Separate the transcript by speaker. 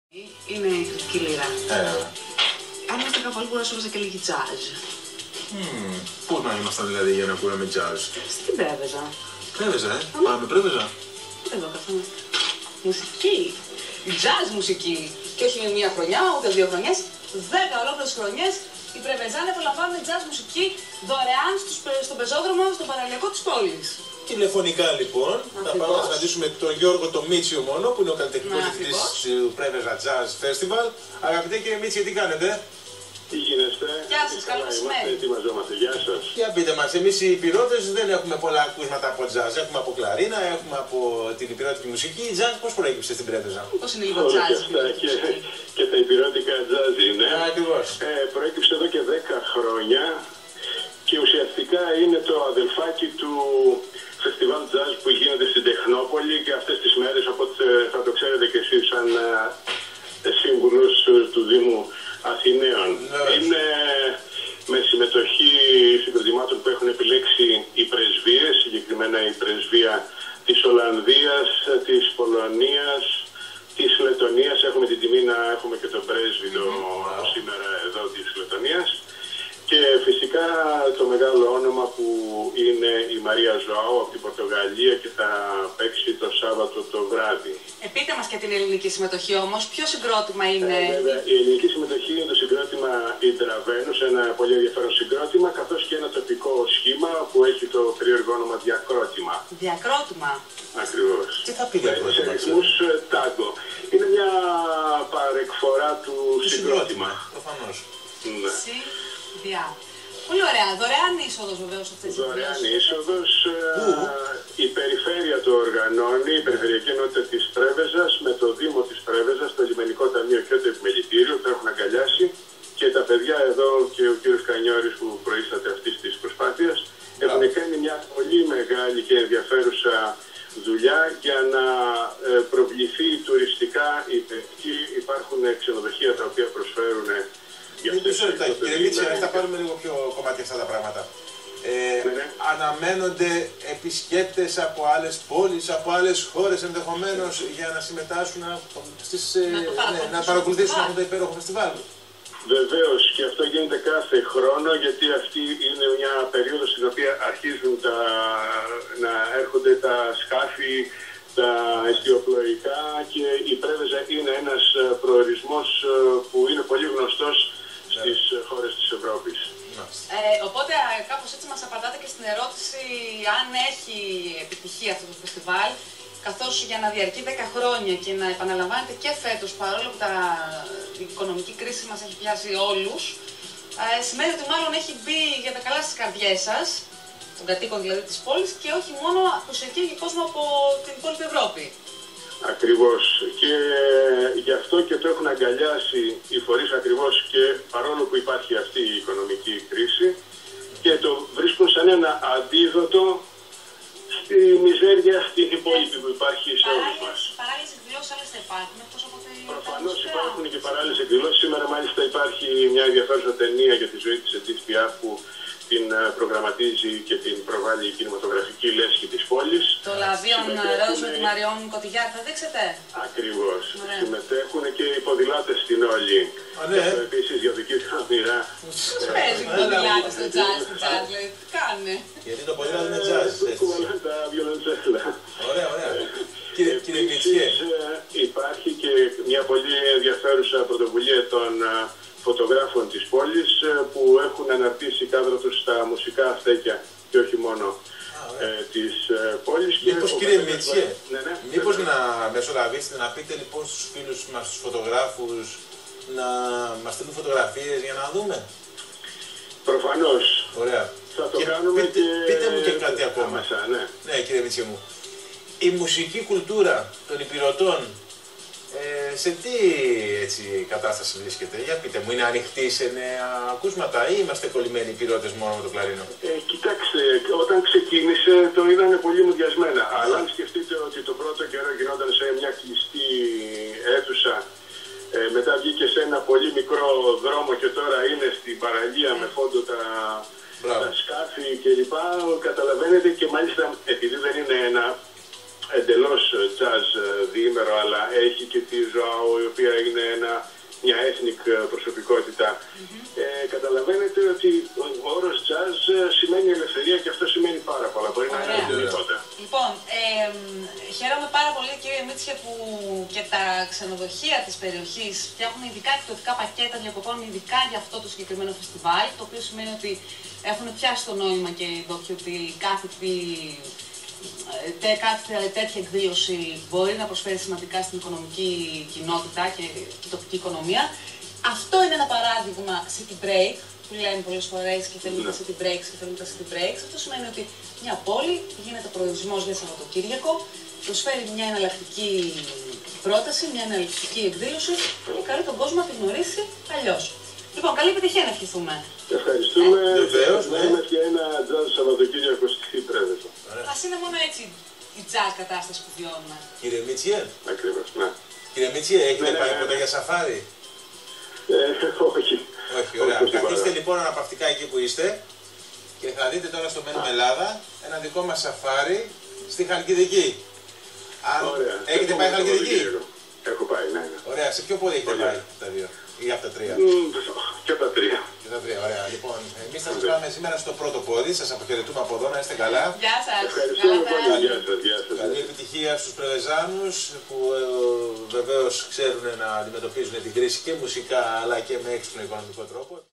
Speaker 1: Είναι η κριτική λύρα. Αν έφυγα πολύ μπορεί να σου και λίγη jazz.
Speaker 2: Πού να ήμασταν δηλαδή για να ακούγαμε jazz?
Speaker 1: Στην Πρέβεζα.
Speaker 2: Πρέβεζα, Πάμε Πρέβεζα.
Speaker 1: Εδώ καθόμαστε. Μουσική. Jazz μουσική. Και όχι με μία χρονιά, ούτε 2 χρονιές. 10 ολόκληρες χρονιές οι Πρεβεζάνοι απολαμβάνουν jazz μουσική δωρεάν στον πεζόδρομο, στον παραλιακό της πόλης.
Speaker 2: Τηλεφωνικά λοιπόν, θα πάμε να συναντήσουμε τον Γιώργο τον Μίτσιο μόνο, που είναι ο καλλιτεχνικός διευθυντής του Πρέβεζα Jazz Festival. Αγαπητέ κύριε Μίτσιο, τι κάνετε?
Speaker 3: Τι γίνεστε?
Speaker 1: Γεια σας, καλό μεσημέρι.
Speaker 3: Ετοιμαζόμαστε, γεια σας.
Speaker 2: Για πείτε μας, εμείς οι υπηρώτες δεν έχουμε πολλά ακούσματα από jazz. Έχουμε από κλαρίνα, έχουμε από την υπηρώτικη μουσική. Η jazz πώς προέκυψε στην Πρέβεζα?
Speaker 1: Πώς είναι λίγο jazz?
Speaker 3: Και τα υπηρώτικα jazz είναι.
Speaker 2: Ακριβώς.
Speaker 3: Προέκυψε εδώ και 10 χρόνια και ουσιαστικά είναι το αδελφάκι του φεστιβάλ jazz που γίνεται στην Τεχνόπολη και αυτές τις μέρες, οπότε θα το ξέρετε και εσείς σαν σύμβουλος του Δήμου Αθηναίων. Είναι με συμμετοχή συγκροτημάτων που έχουν επιλέξει οι πρεσβείες, συγκεκριμένα η πρεσβεία της Ολλανδίας, της Πολωνίας, της Λετωνίας. Έχουμε την τιμή να έχουμε και τον πρέσβητο σήμερα εδώ της Λετωνίας. Και φυσικά το μεγάλο όνομα που είναι η Μαρία Ζωάου από την Πορτογαλία και θα παίξει το Σάββατο το βράδυ.
Speaker 1: Πείτε μας και την ελληνική συμμετοχή όμως, ποιο συγκρότημα είναι?
Speaker 3: Η ελληνική συμμετοχή είναι το συγκρότημα Ιντραβένους, ένα πολύ ενδιαφέρον συγκρότημα, καθώς και ένα τοπικό σχήμα που έχει το περίεργο όνομα Διακρότημα.
Speaker 1: Διακρότημα.
Speaker 3: Ακριβώς.
Speaker 2: Τι θα πει Διακρότημα?
Speaker 3: Σε ρυθμούς τάγκο. Είναι μια παρεκφορά του συγκρότημα.
Speaker 2: Προφανώς.
Speaker 1: Πολύ ωραία. Δωρεάν είσοδος βεβαίως αυτές τις
Speaker 3: εκδηλώσεις. Δωρεάν είσοδος. Η περιφέρεια το οργανώνει, η Περιφερειακή Ενότητα της Πρέβεζας με το Δήμο της Πρέβεζας, το Λιμενικό Ταμείο και το Επιμελητήριο που έχουν αγκαλιάσει και τα παιδιά εδώ και ο κύριος Κανιώρης που προείσταται αυτής της προσπάθειας έχουν κάνει μια πολύ μεγάλη και ενδιαφέρουσα δουλειά για να προβληθεί τουριστικά η περιοχή. Υπάρχουν ξενοδοχεία τα οποία προσφέρουν.
Speaker 2: Κύριε Μίτσιο, θα πάρουμε λίγο πιο κομμάτια αυτά τα πράγματα. Αναμένονται επισκέπτες από άλλες πόλεις, από άλλες χώρες ενδεχομένως για να συμμετάσχουν να παρακολουθήσουν αυτό το υπέροχο φεστιβάλ?
Speaker 3: Βεβαίως, και αυτό γίνεται κάθε χρόνο, γιατί αυτή είναι μια περίοδος στην οποία αρχίζουν να έρχονται τα σκάφη, τα αιστιοπλοϊκά, και η Πρέβεζα είναι ένας προορισμός που είναι πολύ γνωστός στις χώρες της Ευρώπης.
Speaker 1: Οπότε κάπως έτσι μας απαντάτε και στην ερώτηση αν έχει επιτυχία αυτό το φεστιβάλ, καθώς για να διαρκεί 10 χρόνια και να επαναλαμβάνεται και φέτος, παρόλο που η οικονομική κρίση μας έχει πιάσει όλους, σημαίνει ότι μάλλον έχει μπει για τα καλά στις καρδιές σας, των κατοίκων δηλαδή της πόλης, και όχι μόνο προσελκύει κόσμο από την υπόλοιπη Ευρώπη.
Speaker 3: Ακριβώς. Και γι' αυτό και το έχουν αγκαλιάσει οι φορείς, ακριβώς και παρόλο που υπάρχει αυτή η οικονομική κρίση, και το βρίσκουν σαν ένα αντίδοτο στη μιζέρια στην υπόλοιπη που υπάρχει σε όλους μας.
Speaker 1: Παράλληλες εκδηλώσεις άλλες θα υπάρχουν, εκτός από
Speaker 3: προφανώς υπάρχουν και παράλληλες εκδηλώσεις. Σήμερα μάλιστα υπάρχει μια ενδιαφέρουσα ταινία για τη ζωή της Εδίθ Πιάφ που την προγραμματίζει και την προβάλλει η κινηματογραφική λέσχη της πόλης.
Speaker 1: Το Λαβίον Ροζ με τη Μαριόν Κωτιγιάρ, θα δείξετε?
Speaker 3: Ακριβώς. Συμμετέχουν και οι ποδηλάτες στην όλη. Επίσης για δική του μοίρα.
Speaker 1: Πώς παίζουν οι ποδηλάτες στο jazz, δηλαδή, τι κάνουνε?
Speaker 2: Γιατί το ποδήλατο είναι jazz.
Speaker 3: Κουβαλάνε τα βιολοντσέλα.
Speaker 2: Ωραία, ωραία. Κύριε Μίτσιο,
Speaker 3: υπάρχει και μια πολύ ενδιαφέρουσα πρωτοβουλία των φωτογράφων της πόλης που έχουν αναρτήσει κάδρα τους στα μουσικά αυτέκια και όχι μόνο της πόλης.
Speaker 2: Μήπως κύριε Μίτσιο, μήπως να μεσολαβήσετε, να πείτε λοιπόν στους φίλους μας, στους φωτογράφους, να μας στείλουν φωτογραφίες για να δούμε?
Speaker 3: Προφανώς.
Speaker 2: Ωραία.
Speaker 3: Θα το κάνουμε
Speaker 2: πείτε μου και κάτι ακόμα. Ναι, κύριε Μίτσιο μου. Η μουσική κουλτούρα των υπηρετών σε τι κατάσταση βρίσκεται? Για πείτε μου, είναι ανοιχτή σε νέα ακούσματα ή είμαστε κολλημένοι υπηρώτες μόνο με το κλαρίνο?
Speaker 3: Κοιτάξτε, όταν ξεκίνησε το είδανε πολύ μουδιασμένα. Αλλά αν σκεφτείτε ότι το πρώτο καιρό γινόταν σε μια κλειστή αίθουσα, μετά βγήκε σε ένα πολύ μικρό δρόμο και τώρα είναι στην παραλία με φόντο τα σκάφη κλπ. Καταλαβαίνετε, και μάλιστα επειδή δεν είναι ένα εντελώς jazz διήμερο, αλλά έχει και τη Ζωάο, η οποία είναι μια ethnic προσωπικότητα. Καταλαβαίνετε ότι ο όρος jazz σημαίνει ελευθερία και αυτό σημαίνει πάρα πολλά. Μπορεί να είναι οτιδήποτε.
Speaker 1: Λοιπόν, χαίρομαι πάρα πολύ, κύριε Μίτσια, που και τα ξενοδοχεία της περιοχής φτιάχνουν ειδικά εκπτωτικά πακέτα διακοπών, ειδικά για αυτό το συγκεκριμένο φεστιβάλ, το οποίο σημαίνει ότι έχουν πιάσει το νόημα και εδώ και ότι κάθε τέτοια εκδήλωση μπορεί να προσφέρει σημαντικά στην οικονομική κοινότητα και την τοπική οικονομία. Αυτό είναι ένα παράδειγμα city break, που λέμε πολλές φορές και θέλουμε τα city breaks και θέλουμε τα city breaks. Αυτό σημαίνει ότι μια πόλη γίνεται προορισμός για Σαββατοκύριακο, προσφέρει μια εναλλακτική πρόταση, μια εναλλακτική εκδήλωση και καλεί τον κόσμο να τη γνωρίσει αλλιώς. Λοιπόν, καλή επιτυχία να ευχηθούμε.
Speaker 3: Ευχαριστούμε.
Speaker 2: Βεβαίως, ναι.
Speaker 3: Και ένα jazz Σαββατοκύριακο στη Πρέβεζο.
Speaker 1: Ας είναι μόνο έτσι η jazz κατάσταση που βιώνουμε.
Speaker 2: Κύριε Μίτσιε.
Speaker 3: Ακριβώς, ναι.
Speaker 2: Κύριε Μίτσιε, έχετε πάει ποτέ για σαφάρι?
Speaker 3: Όχι.
Speaker 2: Όχι, ωραία. Καθίστε λοιπόν αναπαυτικά εκεί που είστε και θα δείτε τώρα στο Μένουμε Ελλάδα ένα δικό μας σαφάρι στη Χαλκιδική. Έχετε πάει Χαλκιδική?
Speaker 3: Έχω πάει, ναι.
Speaker 2: Ωραία, σε ποιο πόδι έχετε πάει τα δύο ή από τα τρία?
Speaker 3: Και από τα τρία.
Speaker 2: Και τα τρία, ωραία. Λοιπόν, εμείς θα σας πάμε σήμερα στο πρώτο πόδι, σας αποχαιρετούμε από εδώ, να είστε καλά.
Speaker 1: Γεια σας.
Speaker 3: Ευχαριστούμε πολύ, γεια σας.
Speaker 2: Καλή επιτυχία στους Πρεβεζάνους που βεβαίως ξέρουν να αντιμετωπίζουν την κρίση και μουσικά αλλά και με έξυπνο οικονομικό τρόπο.